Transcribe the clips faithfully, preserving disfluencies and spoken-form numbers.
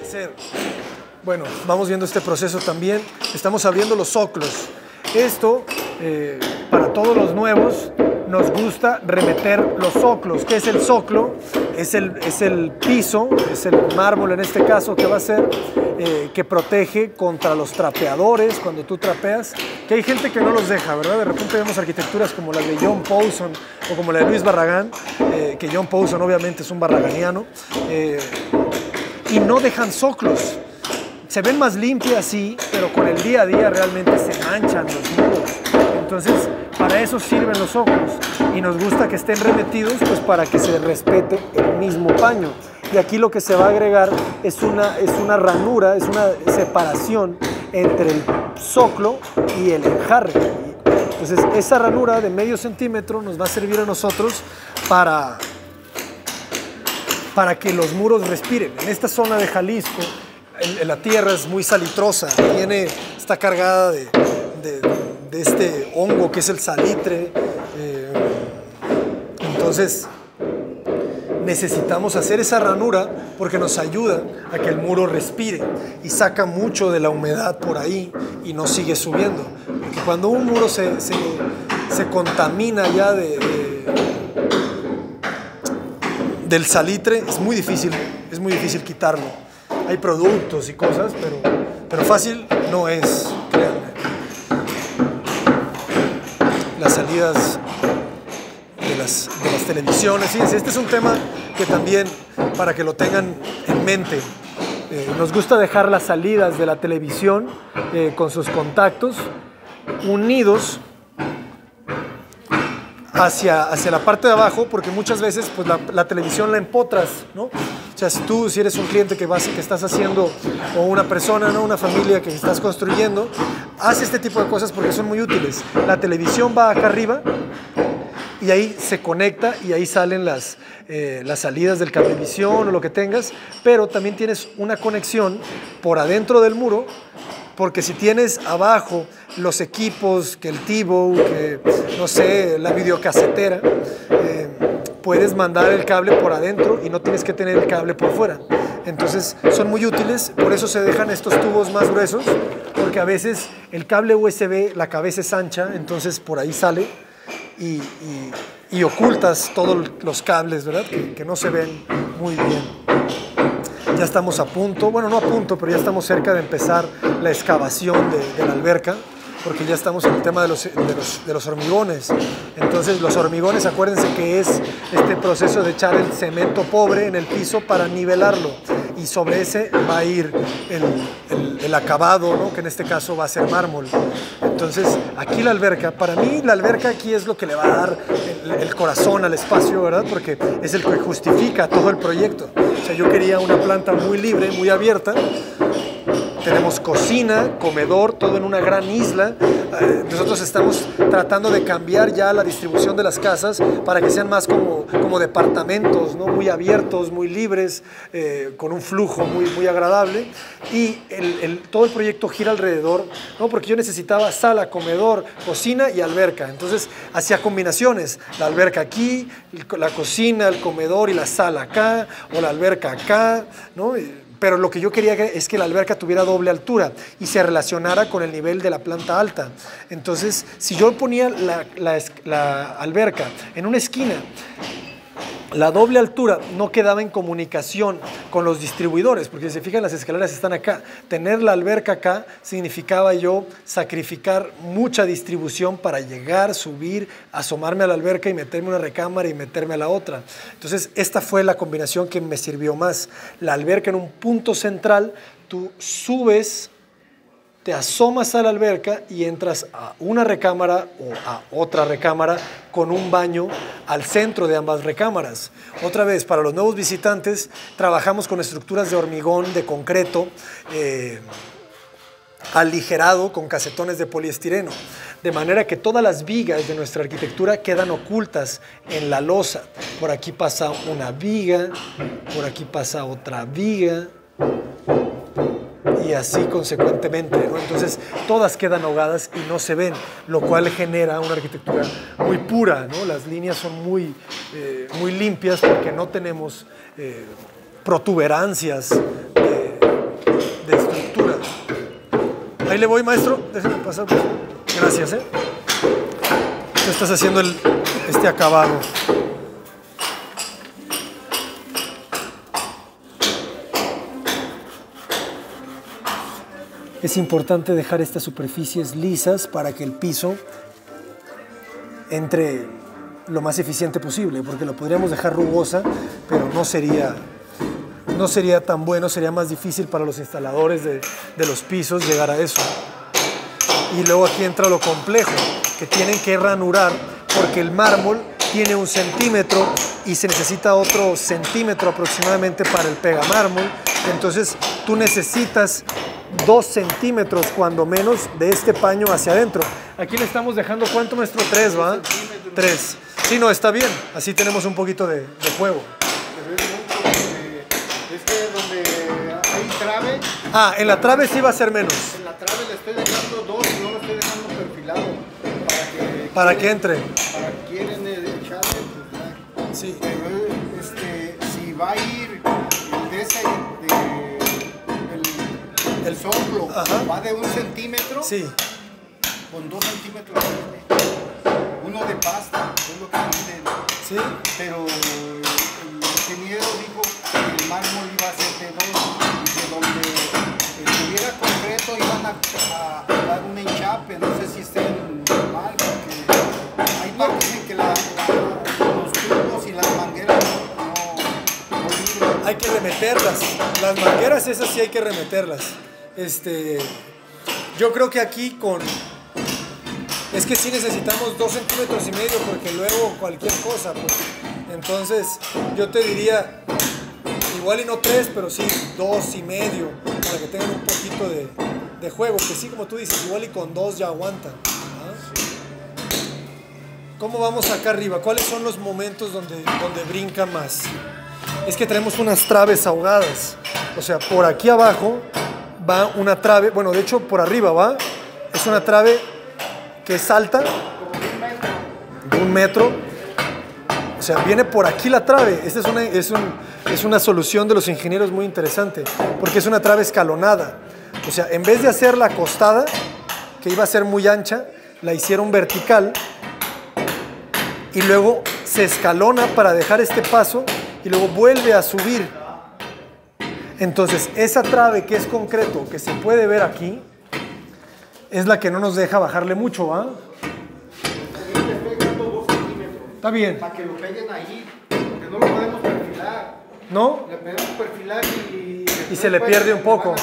hacer. Bueno, vamos viendo este proceso también. Estamos abriendo los soclos. Esto, eh, para todos los nuevos, nos gusta remeter los soclos. ¿Qué es el soclo? Es el, es el piso, es el mármol en este caso que va a ser, eh, que protege contra los trapeadores cuando tú trapeas, que hay gente que no los deja, ¿verdad? De repente vemos arquitecturas como la de John Pawson o como la de Luis Barragán, eh, que John Pawson obviamente es un barraganiano, eh, y no dejan soclos. Se ven más limpias, sí, pero con el día a día realmente se manchan los muros. Entonces, para eso sirven los soclos. Y nos gusta que estén remetidos, pues para que se respete el mismo paño. Y aquí lo que se va a agregar es una, es una ranura, es una separación entre el soclo y el enjarre. Entonces, esa ranura de medio centímetro nos va a servir a nosotros para, para que los muros respiren. En esta zona de Jalisco, la tierra es muy salitrosa, tiene, está cargada de, de, de este hongo que es el salitre, eh, entonces necesitamos hacer esa ranura porque nos ayuda a que el muro respire y saca mucho de la humedad por ahí y no sigue subiendo, porque cuando un muro se, se, se contamina ya de, de, del salitre, es muy difícil, es muy difícil quitarlo. Hay productos y cosas, pero, pero fácil no es, créanme. Las salidas de las, de las televisiones, fíjense, este es un tema que también, para que lo tengan en mente, eh, nos gusta dejar las salidas de la televisión eh, con sus contactos unidos hacia, hacia la parte de abajo, porque muchas veces pues, la, la televisión la empotras, ¿no? O sea, si tú, si eres un cliente que, vas, que estás haciendo, o una persona, ¿no? Una familia que estás construyendo, haz este tipo de cosas porque son muy útiles. La televisión va acá arriba y ahí se conecta y ahí salen las, eh, las salidas del cablevisión o lo que tengas, pero también tienes una conexión por adentro del muro, porque si tienes abajo los equipos, que el TiVo, que no sé, la videocasetera, eh, puedes mandar el cable por adentro y no tienes que tener el cable por fuera. Entonces son muy útiles, por eso se dejan estos tubos más gruesos, porque a veces el cable U S B, la cabeza es ancha, entonces por ahí sale y, y, y ocultas todos los cables, ¿verdad? Que, que no se ven muy bien. Ya estamos a punto, bueno, no a punto, pero ya estamos cerca de empezar la excavación de, de la alberca, porque ya estamos en el tema de los, de, los, de los hormigones. Entonces los hormigones, acuérdense que es este proceso de echar el cemento pobre en el piso para nivelarlo, y sobre ese va a ir el, el, el acabado, ¿no? Que en este caso va a ser mármol. Entonces aquí la alberca, para mí la alberca aquí es lo que le va a dar el, el corazón al espacio, ¿verdad? Porque es el que justifica todo el proyecto. O sea, yo quería una planta muy libre, muy abierta. Tenemos cocina, comedor, todo en una gran isla. Nosotros estamos tratando de cambiar ya la distribución de las casas para que sean más como, como departamentos, ¿no? Muy abiertos, muy libres, eh, con un flujo muy, muy agradable. Y el, el, todo el proyecto gira alrededor, ¿no? Porque yo necesitaba sala, comedor, cocina y alberca. Entonces hacía combinaciones, la alberca aquí, la cocina, el comedor y la sala acá, o la alberca acá, ¿no? Pero lo que yo quería es que la alberca tuviera doble altura y se relacionara con el nivel de la planta alta. Entonces, si yo ponía la, la, la alberca en una esquina, la doble altura no quedaba en comunicación con los distribuidores, porque si se fijan, las escaleras están acá. Tener la alberca acá significaba yo sacrificar mucha distribución para llegar, subir, asomarme a la alberca y meterme una recámara y meterme a la otra. Entonces, esta fue la combinación que me sirvió más. La alberca en un punto central, tú subes, te asomas a la alberca y entras a una recámara o a otra recámara con un baño al centro de ambas recámaras. Otra vez, para los nuevos visitantes, trabajamos con estructuras de hormigón, de concreto, eh, aligerado con casetones de poliestireno, de manera que todas las vigas de nuestra arquitectura quedan ocultas en la losa. Por aquí pasa una viga, por aquí pasa otra viga, y así consecuentemente, ¿no? Entonces todas quedan ahogadas y no se ven, lo cual genera una arquitectura muy pura, ¿no? Las líneas son muy, eh, muy limpias porque no tenemos eh, protuberancias de, de estructura. Ahí le voy, maestro. Déjeme pasar. Gracias, ¿eh? Tú estás haciendo el, este acabado. Es importante dejar estas superficies lisas para que el piso entre lo más eficiente posible, porque lo podríamos dejar rugosa, pero no sería, no sería tan bueno, sería más difícil para los instaladores de, de los pisos llegar a eso. Y luego aquí entra lo complejo, que tienen que ranurar, porque el mármol tiene un centímetro y se necesita otro centímetro aproximadamente para el pegamármol. Entonces tú necesitas dos centímetros cuando menos de este paño hacia adentro. Aquí le estamos dejando, ¿cuánto, maestro? Tres, ¿va? Tres. Sí, no, está bien. Así tenemos un poquito de, de juego. Es que donde hay trave... Ah, en la trave sí va a ser menos. En la trave le estoy dejando dos y no lo estoy dejando perfilado. Para que... Para que entre. Para que quieren echarle. Pues, sí. Pero este, si va a ir el de ese... De, el, el soplo, ajá, va de un centímetro. Sí. Con dos centímetros. Uno de pasta, es lo que piden. Sí. Pero el ingeniero dijo que el mármol iba a ser de dos, y que donde estuviera concreto iban a, a, a dar un enchape. No sé si estén mal, porque hay partes en que la, la, los tubos y las mangueras no, no, no vibran. Hay que remeterlas. Las mangueras esas sí hay que remeterlas. Este, yo creo que aquí con... Es que sí necesitamos dos centímetros y medio, porque luego cualquier cosa, pues. Entonces yo te diría, igual y no tres, pero sí dos y medio, para que tengan un poquito de, de juego, que sí, como tú dices, igual y con dos ya aguantan. ¿Ah? ¿Cómo vamos acá arriba? ¿Cuáles son los momentos donde, donde brinca más? Es que tenemos unas traves ahogadas, o sea, por aquí abajo va una trave, bueno, de hecho por arriba va, es una trave que salta de un metro, o sea, viene por aquí la trave. Esta es una, es, un, es una solución de los ingenieros muy interesante, porque es una trave escalonada. O sea, en vez de hacerla acostada, que iba a ser muy ancha, la hicieron vertical y luego se escalona para dejar este paso y luego vuelve a subir. Entonces, esa trave que es concreto, que se puede ver aquí, es la que no nos deja bajarle mucho, ¿va? Le estoy dando dos centímetros. Está bien. Para que lo peguen ahí, porque no lo podemos perfilar. ¿No? Le podemos perfilar y... Y se le pierde un poco.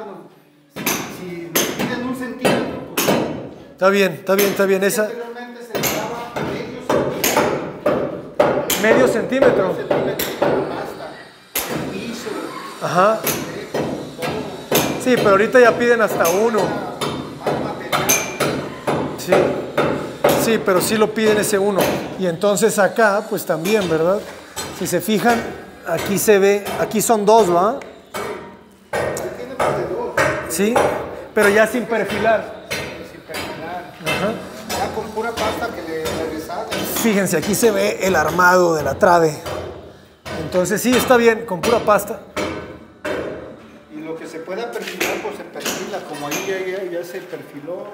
Si nos piden un centímetro, pues... Está bien, está bien, está bien. Esa... Anteriormente se le daba medio centímetro. Medio centímetro. Medio centímetro basta. El piso. Ajá. Sí, pero ahorita ya piden hasta uno. Sí, sí, pero sí lo piden ese uno. Y entonces acá, pues también, ¿verdad? Si se fijan, aquí se ve, aquí son dos, ¿va? Sí, pero ya sin perfilar. Sin perfilar. Ajá. Ya con pura pasta que le, le deshaga. Fíjense, aquí se ve el armado de la trave. Entonces sí, está bien, con pura pasta. Y lo que se pueda perfilar, pues se perfila. Como ahí ya, ya, ya se perfiló.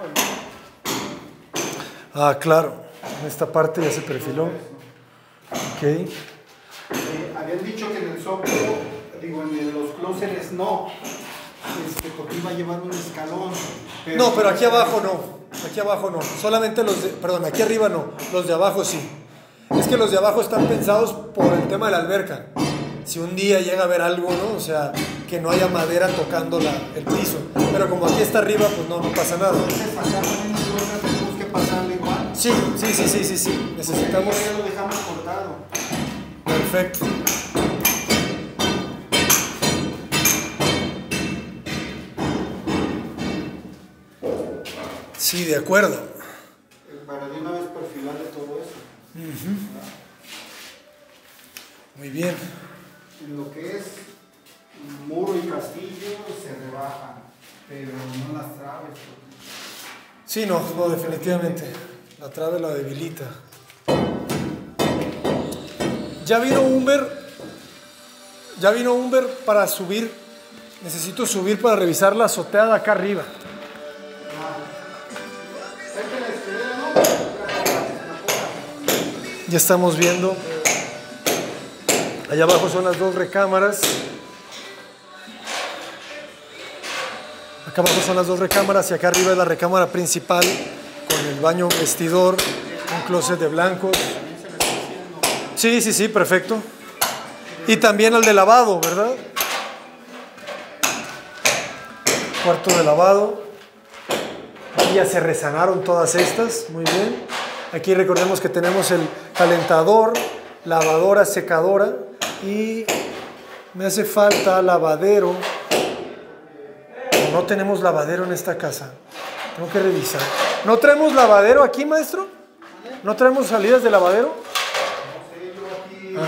Ah, claro. En esta parte ya se perfiló. Ok. Eh, habían dicho que en el soplo, digo, en los clóseres no. Este, porque iba a llevar un escalón. Pero no, pero aquí abajo no. Aquí abajo no. Solamente los de... Perdón, aquí arriba no. Los de abajo sí. Es que los de abajo están pensados por el tema de la alberca. Si un día llega a haber algo, ¿no? O sea, que no haya madera tocando la, el piso. Pero como aquí está arriba, pues no, no pasa nada. Entonces, pasar con una losa, tenemos que pasarle igual. Sí, sí, sí, sí, sí, sí. Necesitamos... Ya lo dejamos cortado. Perfecto. Sí, de acuerdo. Para de una vez perfilarle todo eso. Uh-huh. Muy bien. En lo que es muro y castillo se rebajan, pero no las traves. Sí, no, no, definitivamente. La trave la debilita. Ya vino Humber, ya vino Humber para subir Necesito subir para revisar la azotea de acá arriba. Ya estamos viendo. Allá abajo son las dos recámaras. Acá abajo son las dos recámaras y acá arriba es la recámara principal con el baño vestidor, un closet de blancos. Sí, sí, sí, perfecto. Y también el de lavado, ¿verdad? Cuarto de lavado. Aquí ya se resanaron todas estas, muy bien. Aquí recordemos que tenemos el calentador, lavadora, secadora y me hace falta lavadero. No tenemos lavadero en esta casa. Tengo que revisar. ¿No traemos lavadero aquí, maestro? ¿No traemos salidas de lavadero? Ah.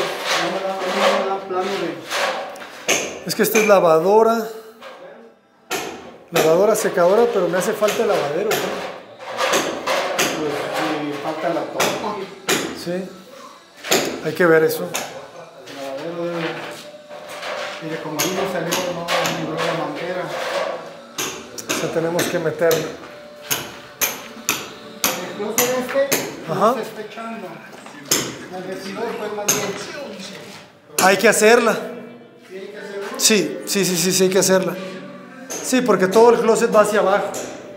Es que esta es lavadora. Lavadora, secadora, pero me hace falta el lavadero, ¿no? Pues, falta la toma. Sí. Hay que ver eso. El lavadero de... Mire, como vino salió, no libró la manguera. O sea, tenemos que meterlo. El closet este Ajá. no se está echando. El vestidor fue más bien. Hay que hacerla. ¿Sí hay que hacerlo? Sí, sí, sí, sí, sí, hay que hacerla. Sí, porque todo el closet va hacia abajo.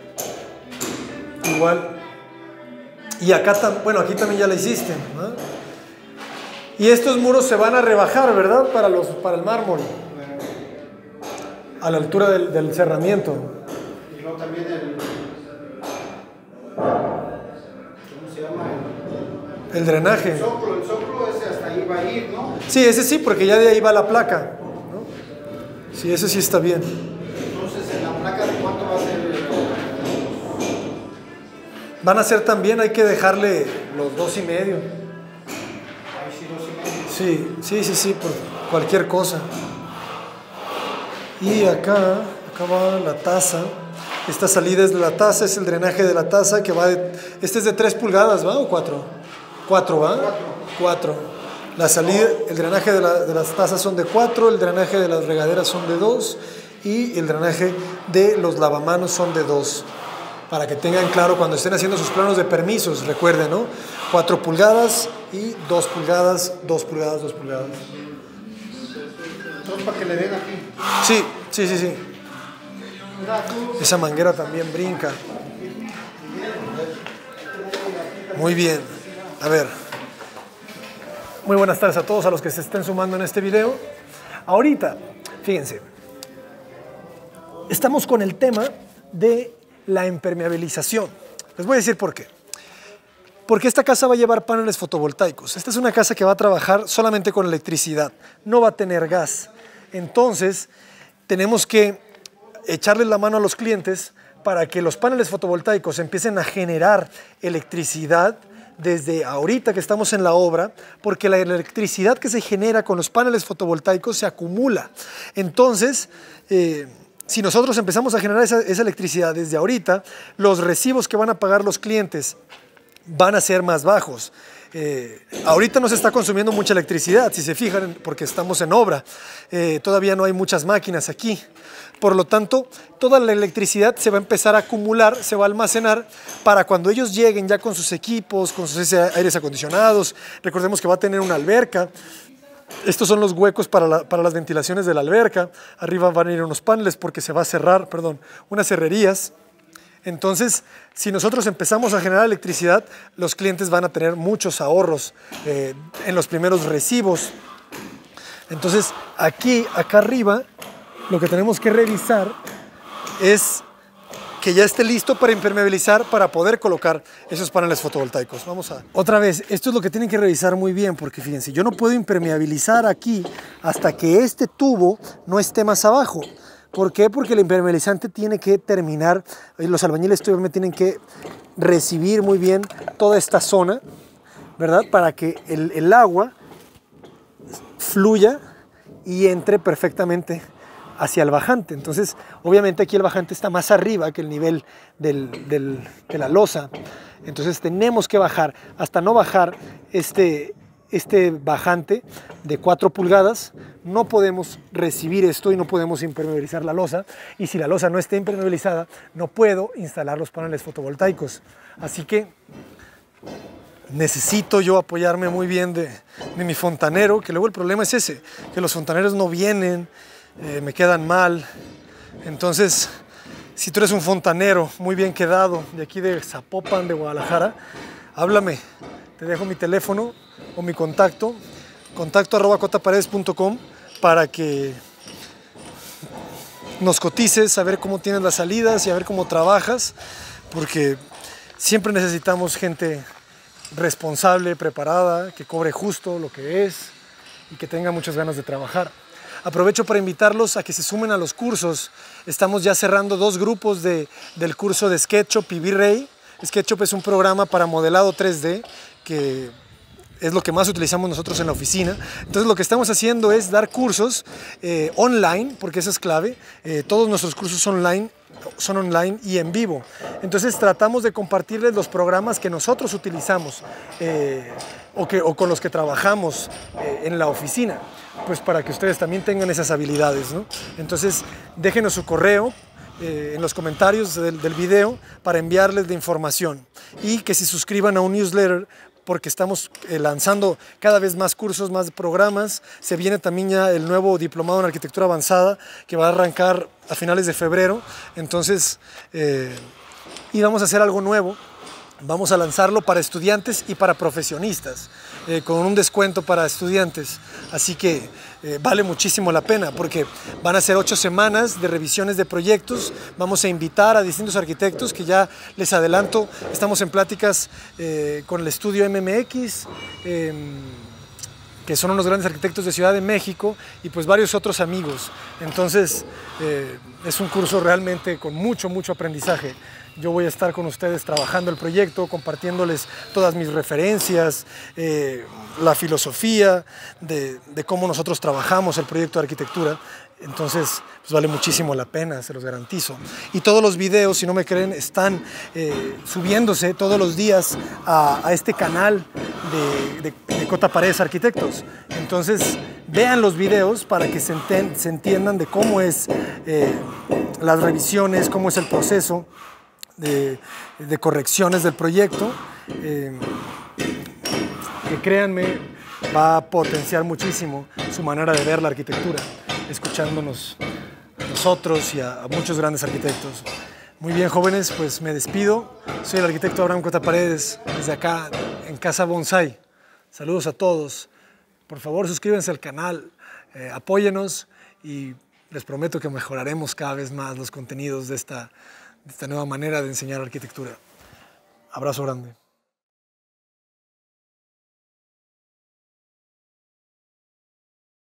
Igual. Y acá también, bueno, aquí también ya la hiciste, ¿no? Y estos muros se van a rebajar, ¿verdad? Para, los, para el mármol. A la altura del, del cerramiento. Y luego también el... ¿Cómo se llama? El drenaje. El soplo, el soplo ese hasta ahí va a ir, ¿no? Sí, ese sí, porque ya de ahí va la placa, ¿no? Sí, ese sí está bien. Entonces, ¿en la placa de cuánto va a ser? Van a ser también, hay que dejarle los dos y medio. Ahí sí, dos y medio. Sí, sí, sí, sí, por cualquier cosa. Y acá, acá va la taza. Esta salida es de la taza, es el drenaje de la taza que va de... Este es de tres pulgadas, ¿va? ¿O cuatro? Cuatro, ¿va? Cuatro. Cuatro. La salida, el drenaje de, la, de las tazas son de cuatro, el drenaje de las regaderas son de dos y el drenaje de los lavamanos son de dos. Para que tengan claro cuando estén haciendo sus planos de permisos, recuerden, ¿no? Cuatro pulgadas y dos pulgadas, dos pulgadas, dos pulgadas. Entonces, para que le den aquí. Sí, sí, sí, sí. Mira, tú... Esa manguera también brinca. Muy bien. A ver. Muy buenas tardes a todos a los que se estén sumando en este video. Ahorita, fíjense, estamos con el tema de la impermeabilización. Les voy a decir por qué. Porque esta casa va a llevar paneles fotovoltaicos. Esta es una casa que va a trabajar solamente con electricidad. No va a tener gas. Entonces, tenemos que echarle la mano a los clientes para que los paneles fotovoltaicos empiecen a generar electricidad desde ahorita que estamos en la obra, porque la electricidad que se genera con los paneles fotovoltaicos se acumula. Entonces, eh, si nosotros empezamos a generar esa, esa electricidad desde ahorita, los recibos que van a pagar los clientes van a ser más bajos. Eh, ahorita no se está consumiendo mucha electricidad, si se fijan, porque estamos en obra. Eh, todavía no hay muchas máquinas aquí. Por lo tanto, toda la electricidad se va a empezar a acumular, se va a almacenar para cuando ellos lleguen ya con sus equipos, con sus aires acondicionados. Recordemos que va a tener una alberca. Estos son los huecos para, la, para las ventilaciones de la alberca. Arriba van a ir unos paneles porque se va a cerrar, perdón, unas cerrerías. Entonces, si nosotros empezamos a generar electricidad, los clientes van a tener muchos ahorros eh, en los primeros recibos. Entonces, aquí, acá arriba, lo que tenemos que revisar es que ya esté listo para impermeabilizar para poder colocar esos paneles fotovoltaicos. Vamos a... Otra vez, esto es lo que tienen que revisar muy bien, porque fíjense, yo no puedo impermeabilizar aquí hasta que este tubo no esté más abajo. ¿Por qué? Porque el impermeabilizante tiene que terminar, los albañiles todavía tienen que recibir muy bien toda esta zona, ¿verdad? Para que el, el agua fluya y entre perfectamente hacia el bajante. Entonces, obviamente aquí el bajante está más arriba que el nivel del, del, de la losa. Entonces tenemos que bajar. Hasta no bajar este, este bajante de cuatro pulgadas, no podemos recibir esto y no podemos impermeabilizar la losa. Y si la losa no está impermeabilizada, no puedo instalar los paneles fotovoltaicos. Así que necesito yo apoyarme muy bien de, de mi fontanero, que luego el problema es ese, que los fontaneros no vienen, eh, me quedan mal. Entonces, si tú eres un fontanero muy bien quedado de aquí de Zapopan, de Guadalajara, háblame, te dejo mi teléfono o mi contacto, contacto arroba cotaparedes punto com, para que nos cotices, a ver cómo tienes las salidas y a ver cómo trabajas, porque siempre necesitamos gente responsable, preparada, que cobre justo lo que es y que tenga muchas ganas de trabajar. Aprovecho para invitarlos a que se sumen a los cursos. Estamos ya cerrando dos grupos de, del curso de SketchUp y V-Ray. SketchUp es un programa para modelado tres D que es lo que más utilizamos nosotros en la oficina. Entonces lo que estamos haciendo es dar cursos eh, online, porque eso es clave. Eh, todos nuestros cursos online son online y en vivo. Entonces tratamos de compartirles los programas que nosotros utilizamos eh, o, que, o con los que trabajamos eh, en la oficina, pues para que ustedes también tengan esas habilidades, ¿no? Entonces déjenos su correo eh, en los comentarios del, del video para enviarles de información, y que se suscriban a un newsletter, porque estamos eh, lanzando cada vez más cursos, más programas. Se viene también ya el nuevo diplomado en arquitectura avanzada que va a arrancar a finales de febrero. Entonces, eh, y vamos a hacer algo nuevo. Vamos a lanzarlo para estudiantes y para profesionistas, eh, con un descuento para estudiantes. Así que eh, vale muchísimo la pena, porque van a ser ocho semanas de revisiones de proyectos. Vamos a invitar a distintos arquitectos que ya les adelanto, estamos en pláticas eh, con el estudio M M X, eh, que son unos grandes arquitectos de Ciudad de México, y pues varios otros amigos. Entonces eh, es un curso realmente con mucho, mucho aprendizaje. Yo voy a estar con ustedes trabajando el proyecto, compartiéndoles todas mis referencias, eh, la filosofía de, de cómo nosotros trabajamos el proyecto de arquitectura. Entonces, pues vale muchísimo la pena, se los garantizo. Y todos los videos, si no me creen, están eh, subiéndose todos los días a, a este canal de, de, de Cota Paredes Arquitectos. Entonces, vean los videos para que se, enten, se entiendan de cómo es eh, las revisiones, cómo es el proceso De, de correcciones del proyecto, eh, que créanme, va a potenciar muchísimo su manera de ver la arquitectura, escuchándonos a nosotros y a, a muchos grandes arquitectos. Muy bien, jóvenes, pues me despido. Soy el arquitecto Abraham Cota Paredes, desde acá en Casa Bonsai. Saludos a todos. Por favor, suscríbanse al canal, eh, apóyenos, y les prometo que mejoraremos cada vez más los contenidos de esta esta nueva manera de enseñar arquitectura. Abrazo grande.